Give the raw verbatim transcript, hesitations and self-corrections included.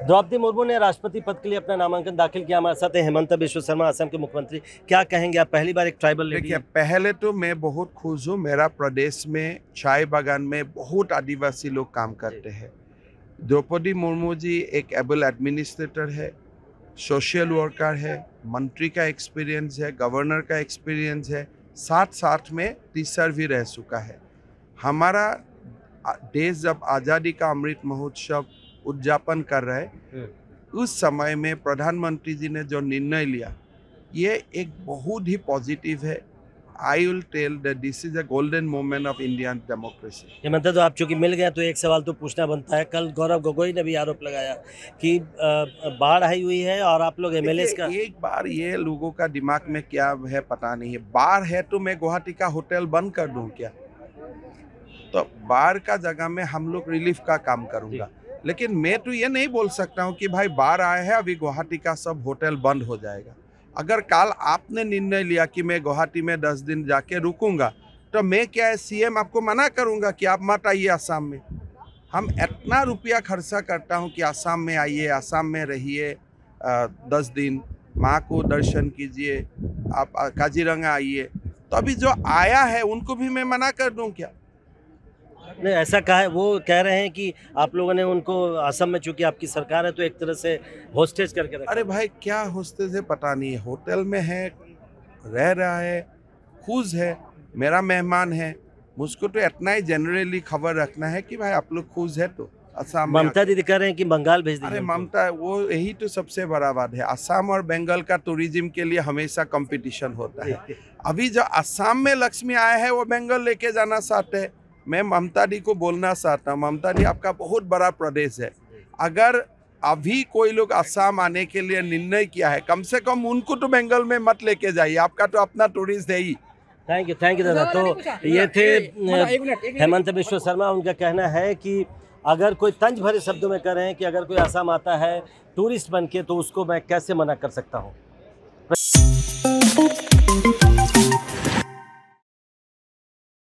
द्रौपदी मुर्मू ने राष्ट्रपति पद के लिए अपना नामांकन दाखिल किया। हमारे साथ हैं हेमंत बिश्व शर्मा, असम के मुख्यमंत्री। क्या कहेंगे आप, पहली बार एक ट्राइबल लेडी? देखिए, पहले तो मैं बहुत खुश हूँ। मेरा प्रदेश में चाय बागान में बहुत आदिवासी लोग काम करते हैं। द्रौपदी मुर्मू जी एक एबल एडमिनिस्ट्रेटर है, सोशल वर्कर है, मंत्री का एक्सपीरियंस है, गवर्नर का एक्सपीरियंस है, साथ साथ में टीचर भी रह चुका है। हमारा देश जब आज़ादी का अमृत महोत्सव उद्यापन कर रहे हैं, उस समय में प्रधानमंत्री जी ने जो निर्णय लिया, ये एक बहुत ही पॉजिटिव है। I will tell that this is a golden moment of Indian democracy. Hemant, तो आप चूंकि मिल गए तो एक सवाल तो पूछना बनता है। कल गौरव गोगोई ने भी आरोप लगाया कि बाढ़ आई हुई है और आप लोग एमएलए का। एक बार ये लोगों का दिमाग में क्या है पता नहीं है। बाढ़ है तो मैं गुवाहाटी का होटल बंद कर दूं क्या? तो बाढ़ का जगह में हम लोग रिलीफ का काम करूंगा, लेकिन मैं तो ये नहीं बोल सकता हूँ कि भाई बाढ़ आया है अभी गुवाहाटी का सब होटल बंद हो जाएगा। अगर कल आपने निर्णय लिया कि मैं गुवाहाटी में दस दिन जाके रुकूंगा, तो मैं क्या है सीएम आपको मना करूंगा कि आप मत आइए आसाम में। हम इतना रुपया खर्चा करता हूँ कि आसाम में आइए, आसाम में रहिए दस दिन, माँ को दर्शन कीजिए, आप काजीरंगा आइए। तो अभी जो आया है उनको भी मैं मना कर दूं क्या? नहीं, ऐसा कहा है। वो कह रहे हैं कि आप लोगों ने उनको असम में, चूंकि आपकी सरकार है, तो एक तरह से होस्टेज करके रखा। अरे भाई, क्या होस्टेज है पता नहीं है। होटल में है, रह रहा है, खुश है, मेरा मेहमान है। मुझको तो इतना ही जनरली खबर रखना है कि भाई आप लोग खुश है तो असम। ममता दीदी कह रहे हैं कि बंगाल भेज दीजिए। अरे ममता, वो यही तो सबसे बड़ा बात है। असम और बंगाल का टूरिज्म के लिए हमेशा कंपटीशन होता है। अभी जो असम में लक्ष्मी आया है वो बंगाल लेके जाना चाहते हैं। मैं ममता दी को बोलना चाहता हूँ, ममता दी आपका बहुत बड़ा प्रदेश है। अगर अभी कोई लोग असम आने के लिए निर्णय किया है, कम से कम उनको तो बंगाल में मत लेके जाइए। आपका तो अपना टूरिस्ट है ही। थैंक यू, थैंक यू दादा। तो ये थे हेमंत बिश्व शर्मा। उनका कहना है कि अगर कोई तंज भरे शब्दों में कह रहे हैं कि अगर कोई असम आता है टूरिस्ट बन के, तो उसको मैं कैसे मना कर सकता हूँ।